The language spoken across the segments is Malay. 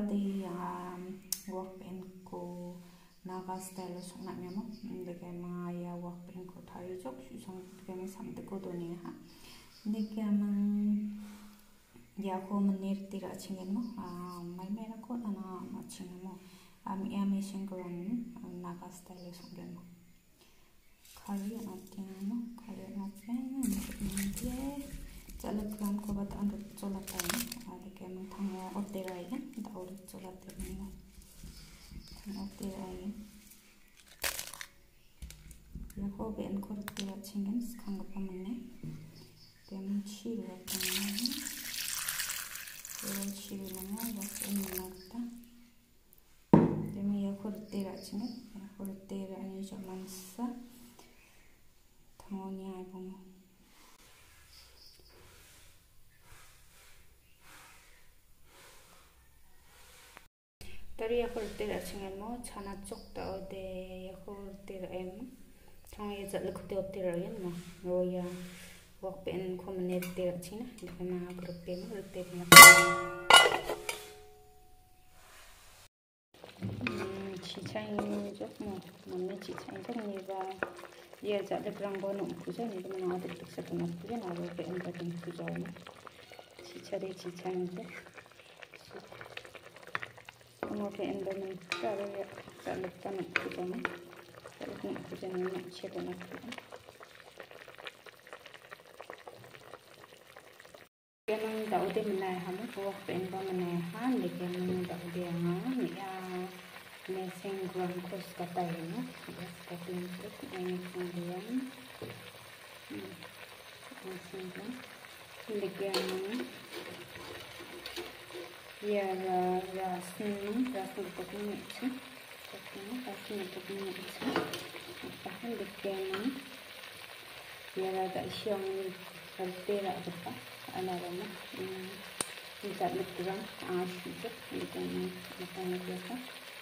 di work pen ko naga style so na mo de ke ma ya work pen ko thari jok su sang ke ma sam de ko do ni ha de ke mang ya ko manir tira chingen mo mai mai na ko na ma chingen mo ya me singran naga style so gen mo khali na tin mo khali na pen ye Jalan ko bat ando chola tay ada ke mang thang otte rai gen da ol chola te mo thang otte rai ya ko ben ko te ra chingen khang pa manne ke mang chi ra ta ko chi na ma ba en na ta de mi ya ko te ra chingen ya ko te ra ni jaman sa thang ni ai bo Tari aku letir asingan mo, chana cok ta ode aku letir em, thang ye jat lekute letir ayen mo, roya wak pen ko mene letir asina, dekai ma aku letir mo letir mo. Cicang jok mo, mame cicang jok ni ba, ye jat lekrang bono puja ni ba mana ada letik satu nak puja na wak pen batin puja mo, cicare cicang jok. Oke endomen kalau ya kalau tanam hujan kalau hujan nak cepat nak hujan yang tahu dia mana hamu buat penda mana han lekin tahu dia mana ni ya mesin guang kos kata ini ya seperti itu yang kemudian mesin guang lekin ya rasun kopini itu, kopini itu, bahkan dekenan, ya ada siang kaltera apa, ala lama, bisa lekurang asik, dekenan macam biasa.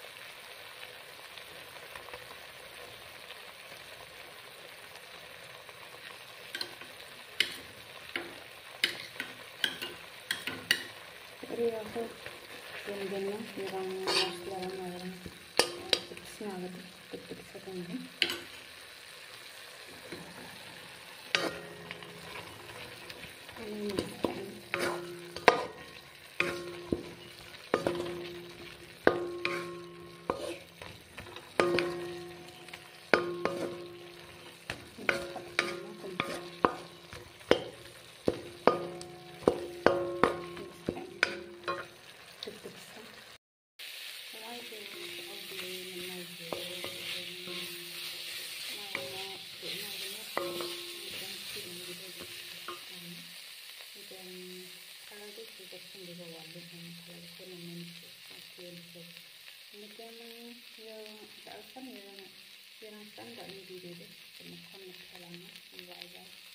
Jadi aku yang orang semangat tetap sekali. Yang standar ini diri, cuma kan masalahnya,